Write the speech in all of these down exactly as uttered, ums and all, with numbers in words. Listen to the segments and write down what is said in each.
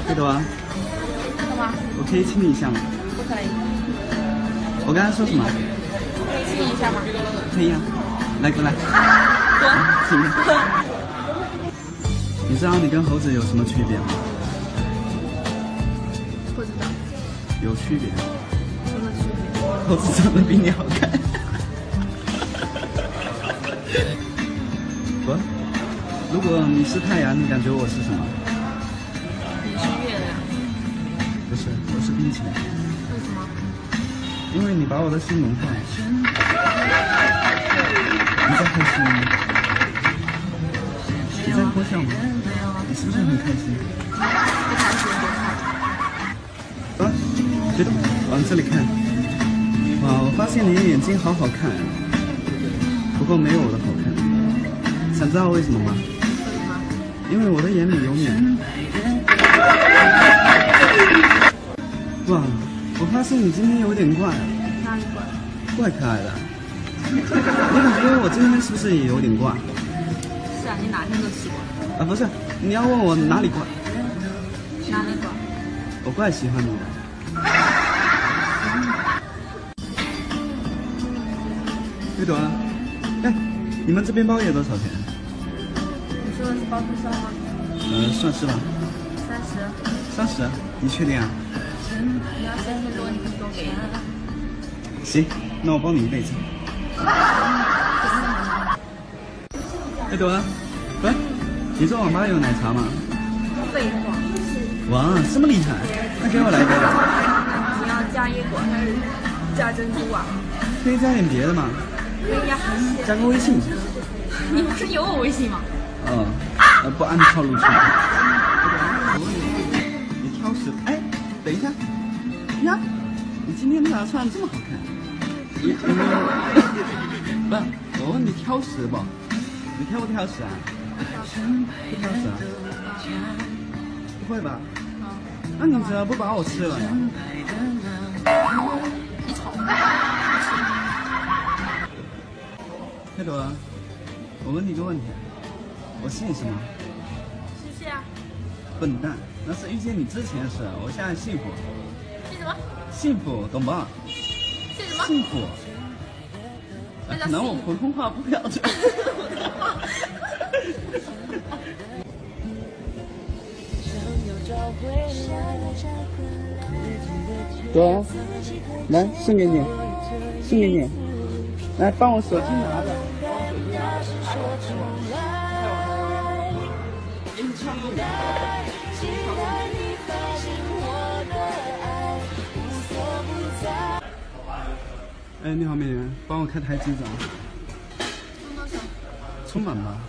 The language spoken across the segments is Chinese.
记得吗？ 干嘛？ 我可以亲你一下吗？ 不可以。 我刚才说什么？ 可以亲你一下吗？ 可以啊，来过来。 滚！ 亲。你知道你跟猴子有什么区别吗？ 不知道。 有区别。 什么区别？ 猴子长得比你好看。滚！如果你是太阳，你感觉我是什么？ 你是月亮。 不是，我是冰淇淋。 为什么？ 因为你把我的心融化了。你在开心吗？你在偷笑吗？ 没有啊。 你是不是很开心？ 不开心别看。 啊，别动，往这里看。哇，我发现你的眼睛好好看，不过没有我的好看。想知道为什么吗？ 为什么？ 因为我的眼里有你。哇，我发现你今天有点怪。 哪里怪？ 怪可爱的。你感觉我今天是不是也有点怪？ 是啊，你哪天都奇怪。 啊，不是，你要问我哪里怪？ 哪里怪？ 我怪喜欢你的。对的啊。哎，你们这边包夜多少钱？ 你说的是包通宵吗？ 呃，算是吧。 三十。 三十？你确定啊？ 你要三千多，你可以多给一点。 行，那我包你一辈子。哎，朵儿，喂，你这网吧有奶茶吗？ 废话。 哇，这么厉害，那给我来个。 你要加椰果还是加珍珠啊？ 可以加点别的吗？ 可以呀。 加个微信。 你不是有我微信吗？ 嗯，呃，不按套路去。你挑食？哎，等一下，呀，你今天咋穿的这么好看？你有没有？不是，我问你挑食不？你挑不挑食啊？不挑食啊？不会吧？那你怎么不把我吃了呀？ 你丑。 黑朵，我问你个问题，我姓什么？ 谢谢啊。 笨蛋，那是遇见你之前的事，我现在幸福。 姓什么？ 幸福，懂吧？ 姓什么？ 幸福。可能我普通话不标准。朵儿，来送给你，送给你，来帮我手机拿着。给你唱个舞。哎，你好，美女，帮我开台机子啊。 充多少？ 充满吧。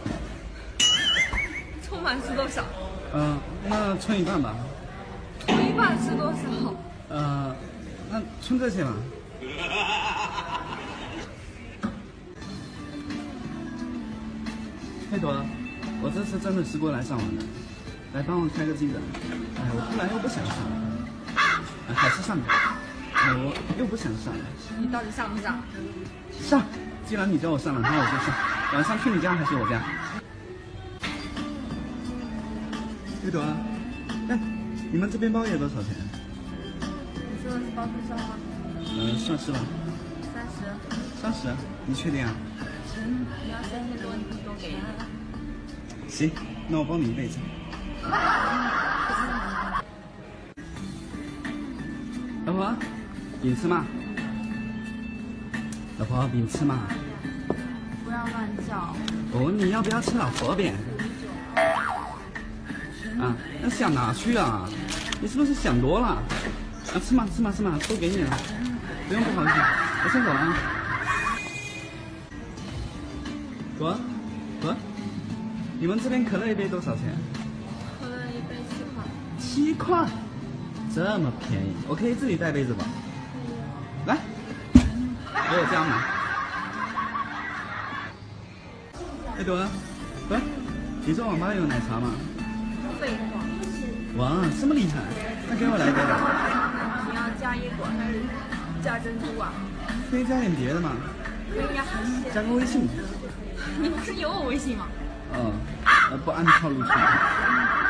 充满是多少？ 嗯、呃，那充一半吧。 充一半是多少？ 呃，那充这些吧。黑朵，我这次真的是过来上网的，来帮我开个机子。哎，我突然又不想上了，哎、还是上吧。我又不想上了。 你到底上不上？ 上，既然你叫我上了，那我就上。晚上去你家还是我家？黑朵，哎，你们这边包夜多少钱？ 你说的是包通宵吗？ 嗯、呃，算是吧。 三十。 三十？你确定啊？ 你要三千多，你可以多给一点。 行，那我包你一辈子。老婆，饼吃吗？老婆，饼吃吗？ 不要乱叫。 我问你要不要吃老婆饼？啊，那想哪去啊？你是不是想多了？啊，吃嘛吃嘛吃嘛，都给你了，不用不好意思，我先走了啊。朵，朵，你们这边可乐一杯多少钱？ 可乐一杯七块。 七块，这么便宜，我可以自己带杯子吧？来，给我加码。哎，朵，朵，你这网吧有奶茶吗？ 废话。 哇，这么厉害，那给我来个。 你要加椰果还是加珍珠啊？ 可以加点别的吗？ 可以呀。 加个微信。 你不是有我微信吗？ 嗯，呃，不按套路去。